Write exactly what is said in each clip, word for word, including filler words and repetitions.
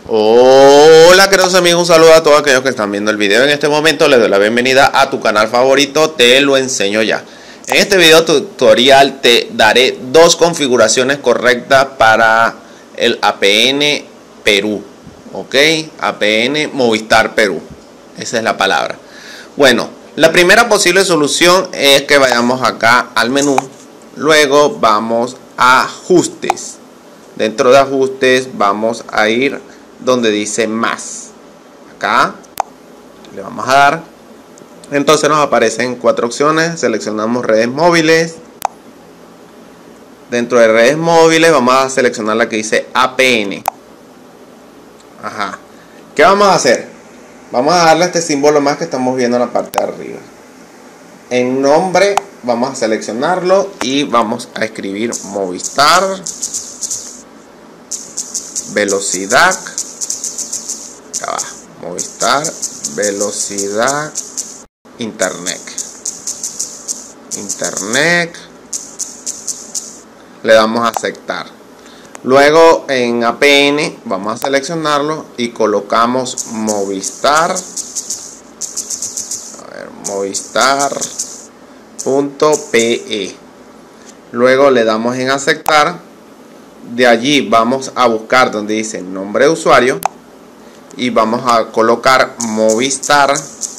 Hola queridos amigos, un saludo a todos aquellos que están viendo el video. En este momento les doy la bienvenida a tu canal favorito, Te Lo Enseño Ya. En este video tutorial te daré dos configuraciones correctas para el A P N Perú. Ok, A P N Movistar Perú, esa es la palabra. Bueno, la primera posible solución es que vayamos acá al menú, luego vamos a ajustes. Dentro de ajustes vamos a ir donde dice más, acá le vamos a dar. Entonces nos aparecen cuatro opciones, seleccionamos redes móviles. Dentro de redes móviles vamos a seleccionar la que dice A P N. Ajá. ¿Qué vamos a hacer? Vamos a darle a este símbolo más que estamos viendo en la parte de arriba. En nombre vamos a seleccionarlo y vamos a escribir Movistar Velocidad. Acá va, Movistar Velocidad Internet. Internet. Le damos a aceptar. Luego en A P N vamos a seleccionarlo y colocamos Movistar. A ver, Movistar.pe. Luego le damos en aceptar. De allí vamos a buscar donde dice nombre de usuario y vamos a colocar Movistar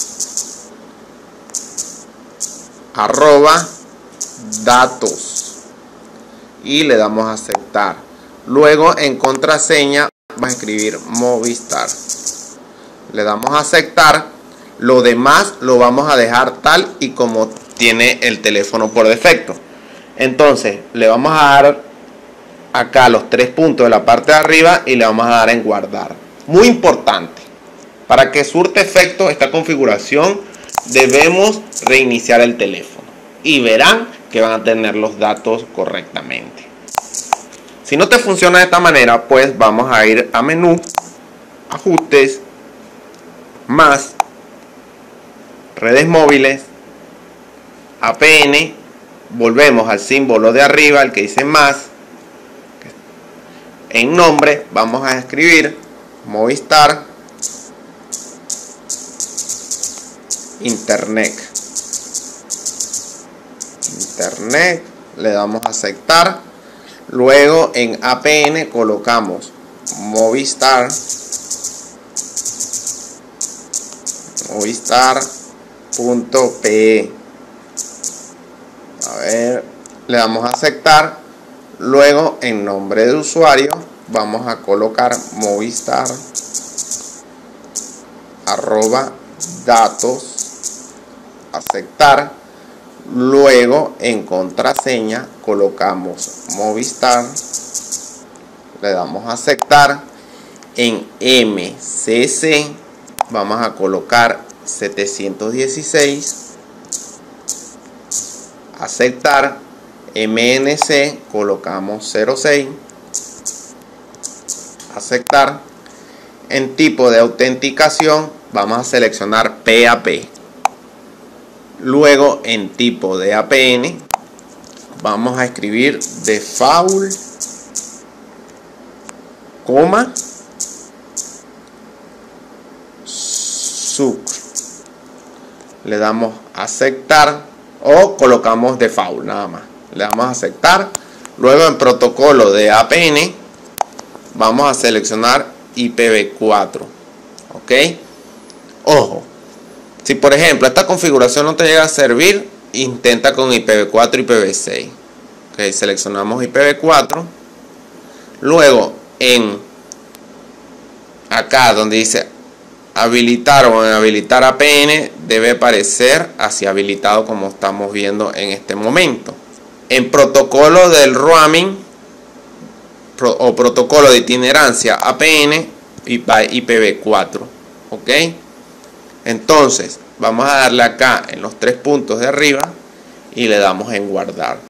arroba datos y le damos a aceptar. Luego en contraseña vamos a escribir Movistar, le damos a aceptar. Lo demás lo vamos a dejar tal y como tiene el teléfono por defecto. Entonces le vamos a dar acá los tres puntos de la parte de arriba y le vamos a dar en guardar. Muy importante, para que surte efecto esta configuración debemos reiniciar el teléfono y verán que van a tener los datos correctamente. Si no te funciona de esta manera, pues vamos a ir a menú, ajustes, más, redes móviles, A P N, volvemos al símbolo de arriba, el que dice más. En nombre vamos a escribir Movistar Internet. Internet, le damos a aceptar. Luego en A P N colocamos Movistar Movistar.pe. A ver, le damos a aceptar. Luego en nombre de usuario vamos a colocar Movistar arroba datos, aceptar. Luego en contraseña colocamos Movistar, le damos a aceptar. En M C C vamos a colocar setecientos dieciséis, aceptar. M N C colocamos cero seis, aceptar. En tipo de autenticación vamos a seleccionar P A P. Luego en tipo de A P N vamos a escribir default, coma, suc. Le damos a aceptar o colocamos default nada más. Le damos a aceptar. Luego en protocolo de A P N vamos a seleccionar I P v cuatro. Ok, ojo, si por ejemplo esta configuración no te llega a servir, intenta con I P v cuatro y I P v seis. Ok, seleccionamos I P v cuatro. Luego en acá donde dice habilitar o en habilitar A P N debe aparecer así habilitado como estamos viendo en este momento. En protocolo del roaming pro, o protocolo de itinerancia A P N y I P v cuatro. Ok, entonces vamos a darle acá en los tres puntos de arriba y le damos en guardar.